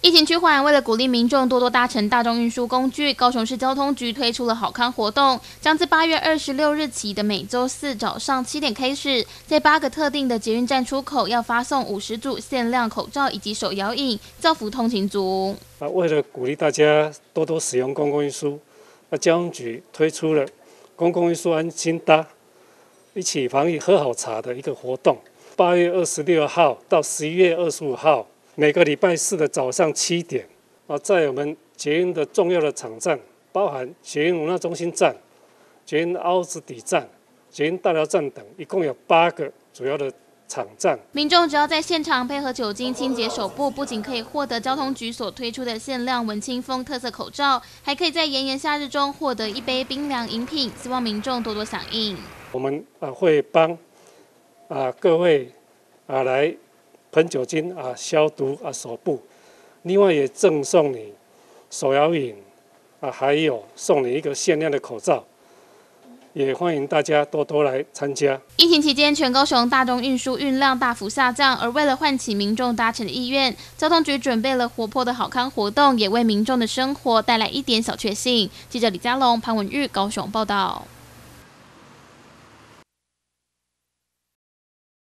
疫情趋缓，为了鼓励民众多多搭乘大众运输工具，高雄市交通局推出了好康活动，将自8月26日起的每周四早上7点开始，在8个特定的捷运站出口要发送50组限量口罩以及手摇饮，造福通勤族。 为了鼓励大家多多使用公共运输，交通局推出了公共运输安心搭，一起防疫喝好茶的一个活动。8月26号到11月25号。每个礼拜四的早上7点，在我们捷运的重要的场站，包含捷运文化中心站、捷运凹子底站、捷运大寮站等，一共有8个主要的场站。 民众只要在现场配合酒精清洁手部，不仅可以获得交通局所推出的限量文青风特色口罩，还可以在炎炎夏日中获得一杯冰凉饮品。希望民众多多响应。 我们会帮各位来喷酒精消毒手部，另外也赠送你手摇饮还有送你一个限量的口罩，也欢迎大家多多来参加。 疫情期间，全高雄大众运输运量大幅下降，而为了唤起民众搭乘的意愿，交通局准备了活泼的好康活动，也为民众的生活带来一点小确幸。记者李佳龙、潘文玉高雄报道。